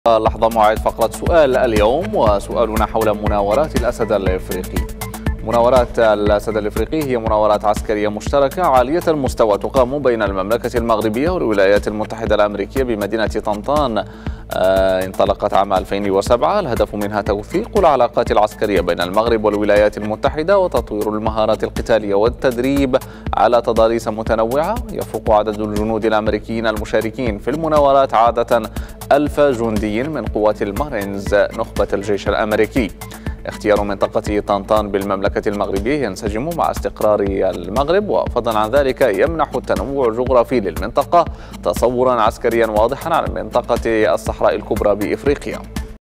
لحظة موعد فقرة سؤال اليوم، وسؤالنا حول مناورات الأسد الإفريقي. مناورات الأسد الإفريقي هي مناورات عسكرية مشتركة عالية المستوى تقام بين المملكة المغربية والولايات المتحدة الأمريكية بمدينة طنطان. انطلقت عام 2007. الهدف منها توثيق العلاقات العسكرية بين المغرب والولايات المتحدة وتطوير المهارات القتالية والتدريب على تضاريس متنوعة. يفوق عدد الجنود الأمريكيين المشاركين في المناورات عادة 1000 جندي من قوات المارينز نخبة الجيش الأمريكي. اختيار منطقة طنطان بالمملكة المغربية ينسجم مع استقرار المغرب، وفضلا عن ذلك يمنح التنوع الجغرافي للمنطقة تصورا عسكريا واضحا عن منطقة الصحراء الكبرى بإفريقيا.